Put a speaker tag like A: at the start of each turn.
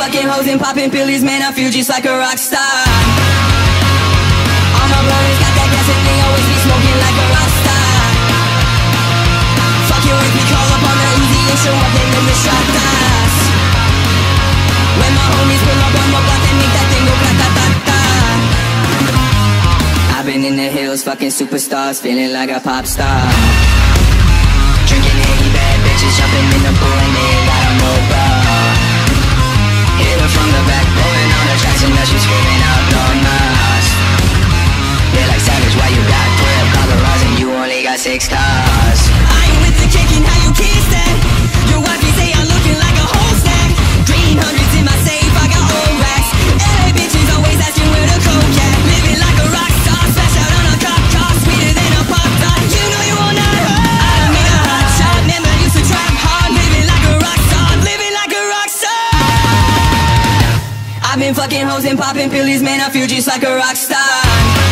A: fucking hoes and popping pillies, man, I feel just like a rock star. All my brothers got that gas and they always be smoking like a rock star. Fucking with me, call up on the Uzi and show up in the shot glass. When my homies pull up on my block and make that thing go grata-ta-ta. I've been in the hills, fucking superstars, feeling like a pop star. Drinking Henny, bad bitches, jumping in the pool and they ain't got a no bra. Hit her from the back, rolling on the tracks and now she's screaming out no mas. They're like, savage, why you got 12 Colorados and you only got 6 cars? I ain't with the kicking, how you kiss that? Your wife, you say I'm looking like a whole snack. Green hundreds in my safe, I got old racks. LA bitches always asking where the coke at. Living like a rock star, smash out on a cop car, sweeter than a pop tart. You know you all not hurt. I done made a hot shot, never used to trap hard. Living like a rock star, living like a rock star. I've been fucking hoes and popping pillies, man, I feel just like a rock star.